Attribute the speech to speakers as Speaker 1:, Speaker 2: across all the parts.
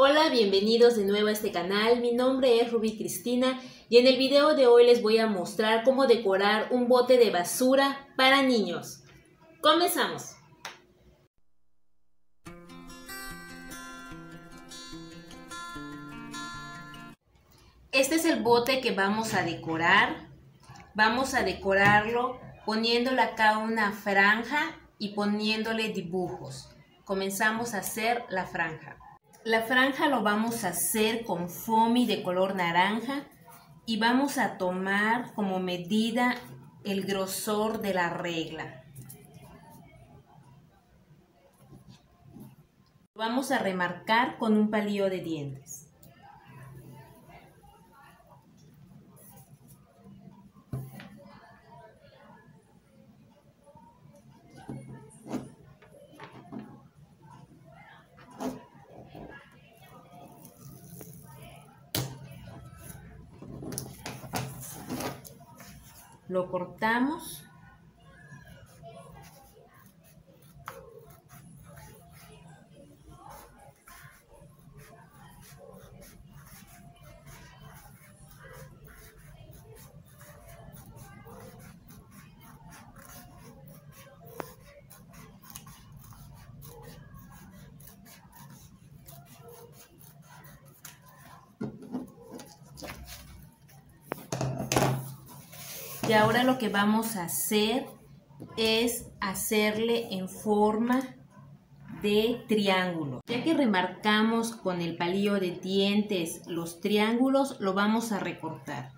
Speaker 1: Hola, bienvenidos de nuevo a este canal. Mi nombre es Ruby Cristina y en el video de hoy les voy a mostrar cómo decorar un bote de basura para niños. ¡Comenzamos! Este es el bote que vamos a decorar. Vamos a decorarlo poniéndole acá una franja y poniéndole dibujos. Comenzamos a hacer la franja. La franja lo vamos a hacer con foamy de color naranja y vamos a tomar como medida el grosor de la regla. Lo vamos a remarcar con un palillo de dientes. Lo cortamos. Y ahora lo que vamos a hacer es hacerle en forma de triángulo. Ya que remarcamos con el palillo de dientes los triángulos, lo vamos a recortar.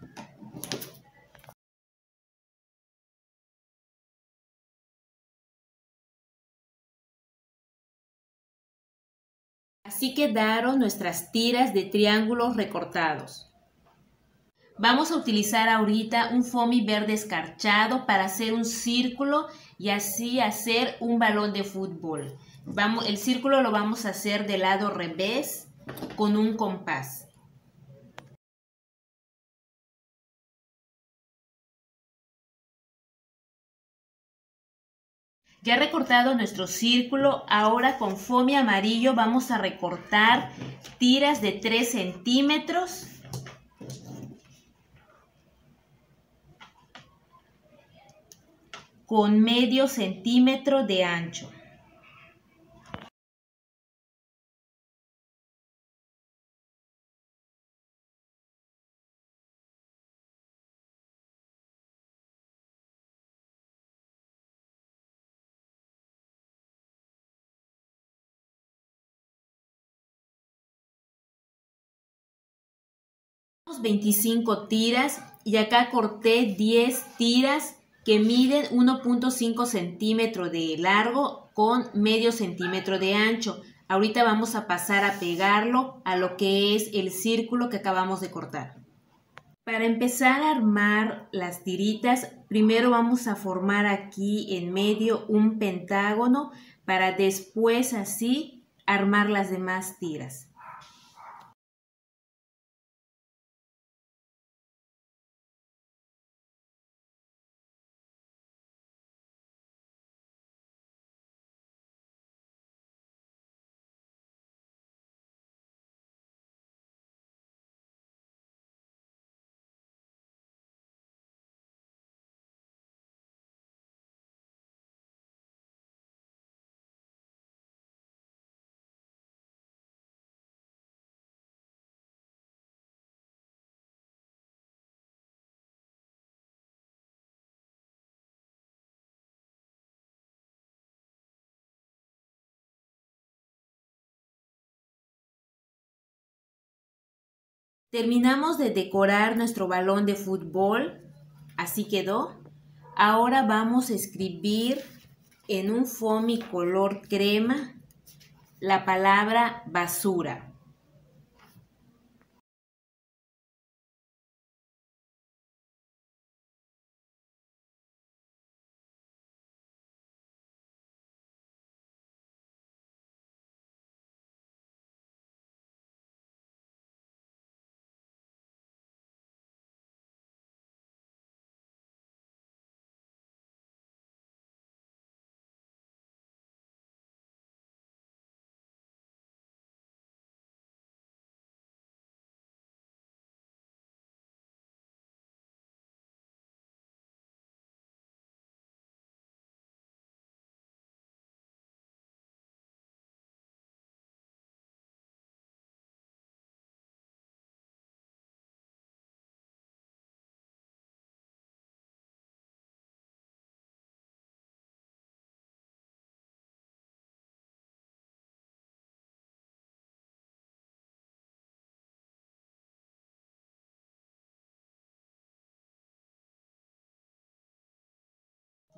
Speaker 1: Así quedaron nuestras tiras de triángulos recortados. Vamos a utilizar ahorita un foamy verde escarchado para hacer un círculo y así hacer un balón de fútbol. El círculo lo vamos a hacer del lado revés con un compás. Ya recortado nuestro círculo, ahora con foamy amarillo vamos a recortar tiras de 3 centímetros. Con medio centímetro de ancho. Tenemos 25 tiras y acá corté 10 tiras que miden 1.5 centímetros de largo con medio centímetro de ancho. Ahorita vamos a pasar a pegarlo a lo que es el círculo que acabamos de cortar. Para empezar a armar las tiritas, primero vamos a formar aquí en medio un pentágono para después así armar las demás tiras. Terminamos de decorar nuestro balón de fútbol, así quedó. Ahora vamos a escribir en un foamy color crema la palabra basura.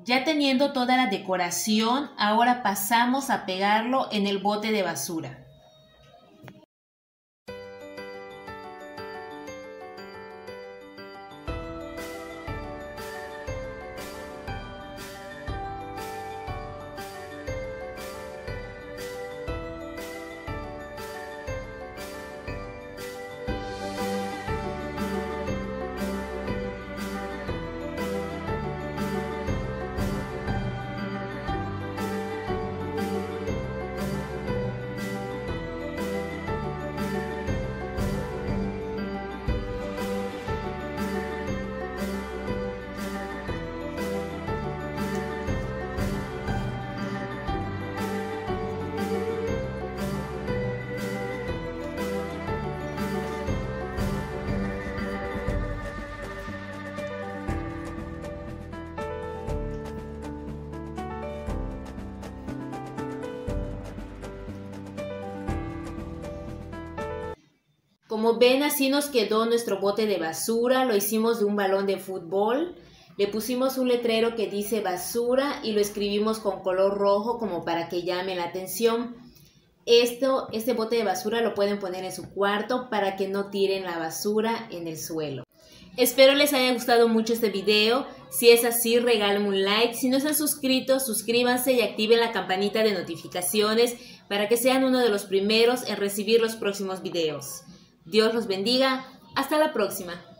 Speaker 1: Ya teniendo toda la decoración, ahora pasamos a pegarlo en el bote de basura. Como ven, así nos quedó nuestro bote de basura. Lo hicimos de un balón de fútbol. Le pusimos un letrero que dice basura y lo escribimos con color rojo como para que llame la atención. Este bote de basura lo pueden poner en su cuarto para que no tiren la basura en el suelo. Espero les haya gustado mucho este video. Si es así, regálenme un like. Si no están suscritos, suscríbanse y activen la campanita de notificaciones para que sean uno de los primeros en recibir los próximos videos. Dios los bendiga. Hasta la próxima.